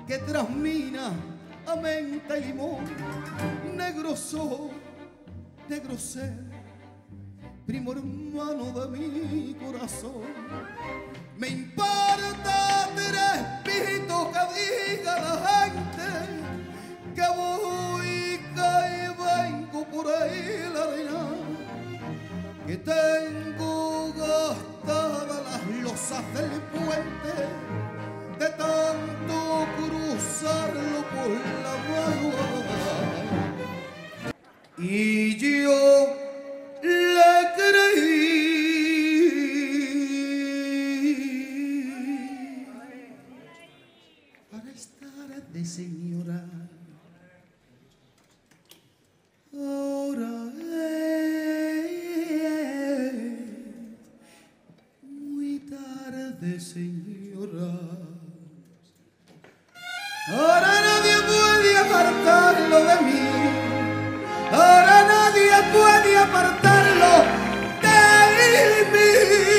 que trasmina a menta y limón. Negro soy, negro ser, primo hermano de mi corazón. Me importa tres pitos que diga la gente que voy, que vengo por ahí la arena, que tengo gastadas las losas del puente de tanto cruzarlo por la magua. Y yo le creí para estar de señora. Ahora es muy tarde, señora. Ahora nadie puede apartarlo de mí. Ahora nadie puede apartarlo de mí.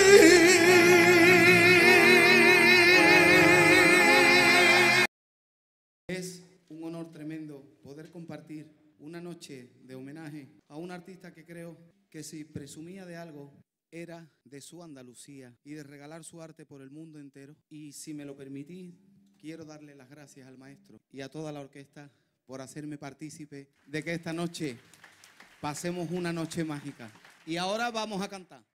Es un honor tremendo poder compartir una noche de homenaje a un artista que creo que si presumía de algo era de su Andalucía y de regalar su arte por el mundo entero. Y si me lo permitís, quiero darle las gracias al maestro y a toda la orquesta por hacerme partícipe de que esta noche pasemos una noche mágica. Y ahora vamos a cantar.